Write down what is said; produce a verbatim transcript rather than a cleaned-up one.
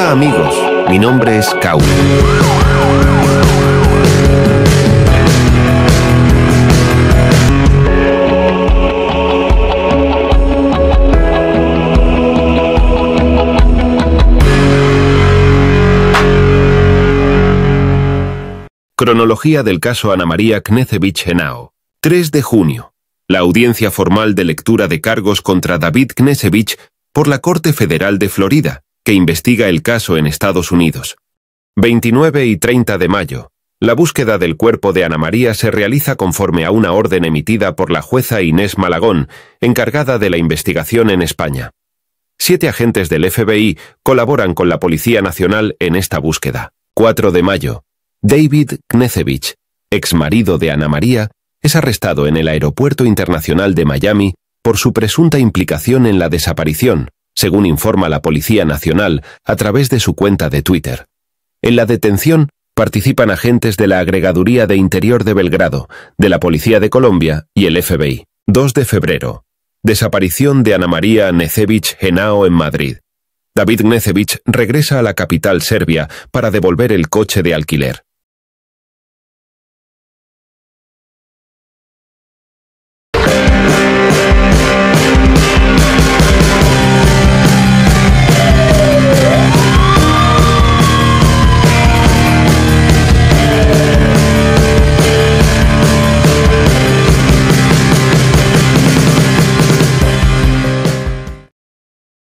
Hola amigos, mi nombre es Kau. Cronología del caso Ana María Knežević Henao. tres de junio. La audiencia formal de lectura de cargos contra David Knežević por la Corte Federal de Florida, que investiga el caso en Estados Unidos. veintinueve y treinta de mayo. La búsqueda del cuerpo de Ana María se realiza conforme a una orden emitida por la jueza Inés Malagón, encargada de la investigación en España. Siete agentes del F B I colaboran con la Policía Nacional en esta búsqueda. cuatro de mayo. David Knežević, exmarido de Ana María, es arrestado en el Aeropuerto Internacional de Miami por su presunta implicación en la desaparición, según informa la Policía Nacional a través de su cuenta de Twitter. En la detención participan agentes de la Agregaduría de Interior de Belgrado, de la Policía de Colombia y el F B I. dos de febrero. Desaparición de Ana María Knežević Henao en Madrid. David Knežević regresa a la capital serbia para devolver el coche de alquiler.